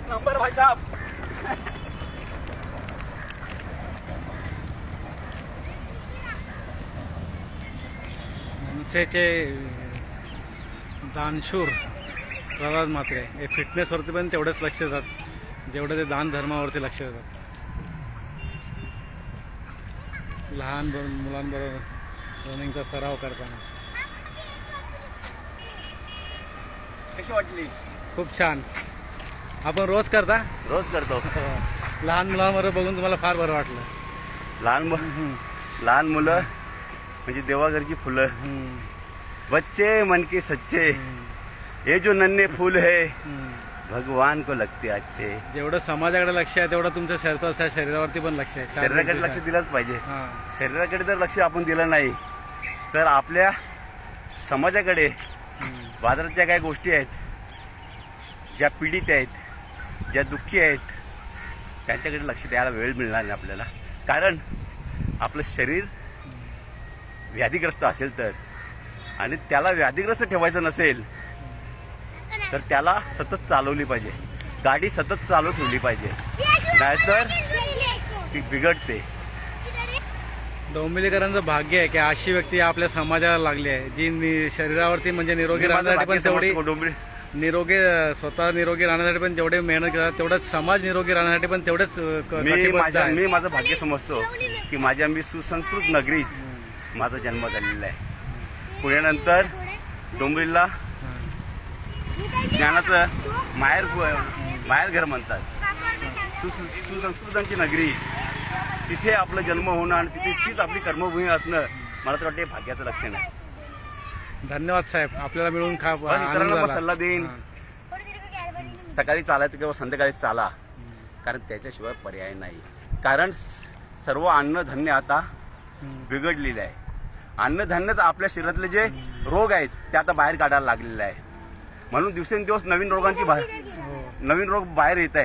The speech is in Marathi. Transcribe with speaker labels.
Speaker 1: नंबर भाई साहब।
Speaker 2: मनसेचे दानशूर प्रल्हाद म्हात्रे हे फिटनेसवरती पण तेवढेच लक्ष देतात जेवढे ते दान धर्मावरती लक्ष देतात. लहान मुलांबरोबर रनिंगचा सराव करताना
Speaker 1: कशी वाटली?
Speaker 2: खूप छान. आपण रोज करता?
Speaker 1: रोज करतो.
Speaker 2: लहान मुलांबरोबर बघून तुम्हाला फार बरं वाटलं?
Speaker 1: लहान मुलं म्हणजे देवाघरची फुलं. बच्चे मन के सच्चे, ये जो नन्हे फूल है भगवान को लगते अच्छे.
Speaker 2: जेवढं समाजाकडे लक्ष आहे तेवढं तुमच्या शरीरावरती पण लक्ष आहे.
Speaker 1: शरीराकडे लक्ष दिलंच पाहिजे. शरीराकडे जर लक्ष आपण दिलं नाही तर आपल्या समाजाकडे बाजारात ज्या गोष्टी आहेत, ज्या पीडित आहेत, ज्या दुःखी आहेत, त्यांच्याकडे लक्ष द्यायला वेळ मिळणार नाही आपल्याला. कारण आपलं शरीर व्याधीग्रस्त असेल तर, आणि त्याला व्याधीग्रस्त ठेवायचं नसेल तर त्याला सतत चालवली पाहिजे. गाडी सतत चालू ठेवली पाहिजे, नाहीतर ती बिघडते.
Speaker 2: डोंबिवलीकरांचं भाग्य आहे की अशी व्यक्ती आपल्या समाजाला लागली आहे जी शरीरावरती म्हणजे निरोगी राहण्यासाठी पण तेवढी स्वतः निरोगी राहण्यासाठी पण जेवढे मेहनत करतात तेवढंच समाज निरोगी राहण्यासाठी पण तेवढेच
Speaker 1: मी माझं भाग्य समजतो की माझ्या मी सुसंस्कृत नगरीत माझा जन्म झालेला आहे. पुण्यानंतर डोंबिवलीला ज्ञानाचं माहेरघर म्हणतात. सुसंस्कृतांची नगरी, तिथे आपला जन्म होणं आणि तीच आपली कर्मभूमी असणं मला तर वाटते भाग्याचं लक्षण आहे.
Speaker 2: धन्यवाद साहेब. आपल्याला मिळून
Speaker 1: इतरांना सल्ला देईन, सकाळी चालायचं किंवा संध्याकाळी चाला, कारण त्याच्याशिवाय पर्याय नाही. कारण सर्व अन्नधान्य आता बिघडलेले आहे. अन्नधान्यच आपल्या शरीरातले जे रोग आहेत ते आता बाहेर काढायला लागलेले आहे. म्हणून दिवसेंदिवस नवीन रोग बाहेर येत आहे.